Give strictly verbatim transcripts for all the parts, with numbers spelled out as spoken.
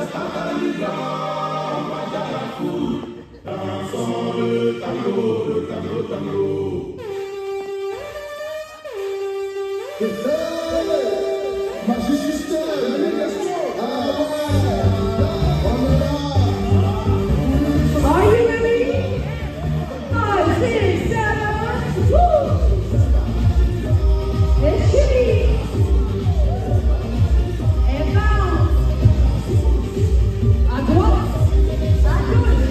le tableau, le tableau, le tableau. Magicien, ah ouais, on est là. Are you ready? Five, six, seven, woo! Let's shimmy. And bounce. À droite, à gauche.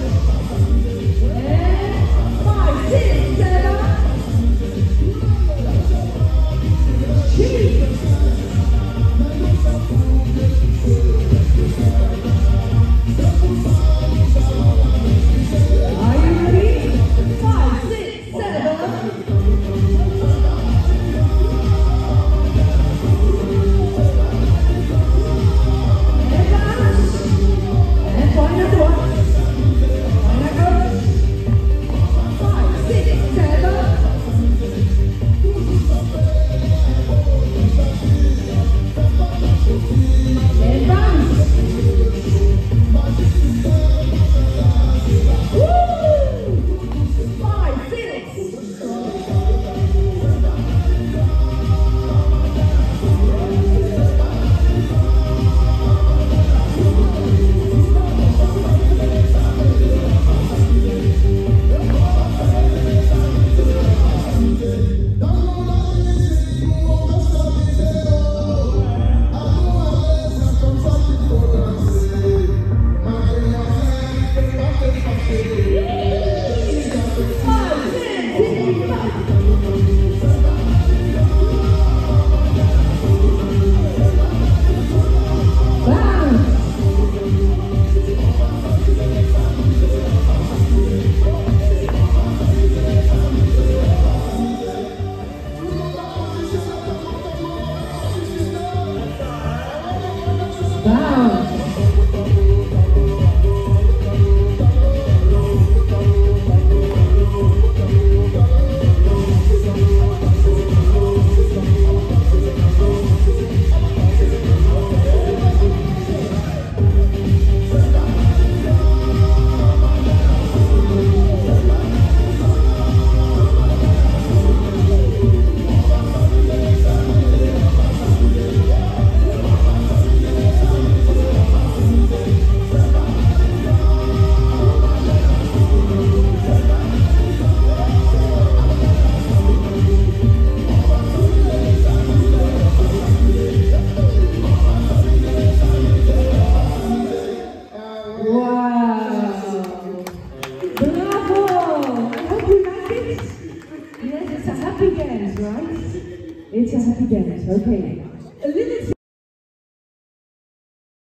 And five, six, seven. Shimmy. Happy dance, right? It's a happy dance, okay. A little